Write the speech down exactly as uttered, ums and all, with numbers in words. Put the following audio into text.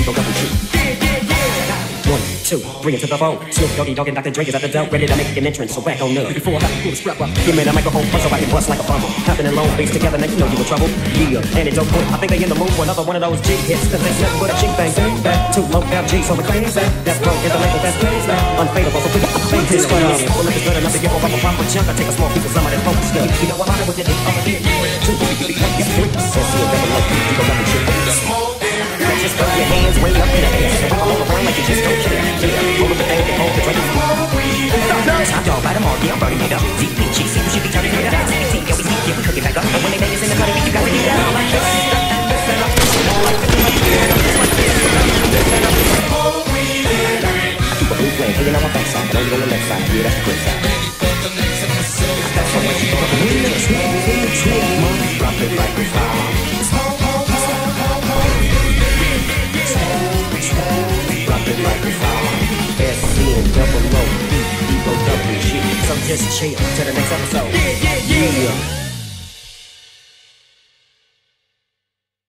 G, go double G. One, two, three into the four. Snoop Doggy Dogg and Doctor Dre is at the door, ready to make an entrance. So back on up. Before I pull the strap up, give me the microphone first so I can bust like a bumble. Compton and Long Beach together, now you know you in trouble. Yeah, and it don't quit. I think they in the mood for another one of those G hits. Cause there's nothing but a G thing. Back to low F G, so we're crazy. That's broke, is the label that's crazy. Unfadable, so put the fake this one on. Well, if it's good enough to give up a proper chunk, I take a small piece of some of that focus stuff. You know I'm out with it, I'm a hit. Two, three, three, four, get three. Let's see a double low, you go double shit. Just throw your hands way up in the air. So roll around like you just don't care. Yeah, roll up the thing and hold the drink. Top dog, bite them all, yeah, I'm burning it up. D P G C, we should be turning it up. C B T, yeah, we see, yeah, we cook it back up. But when they make us in the cutting, you got to get down like this. I keep a blue flame hanging on my backside, but only on the left side. Yeah, that's the good side. That's the way you do it. Drop it like it's hot. Double O, E, E, O, W, G. So just chill till the next episode. Yeah, yeah, yeah.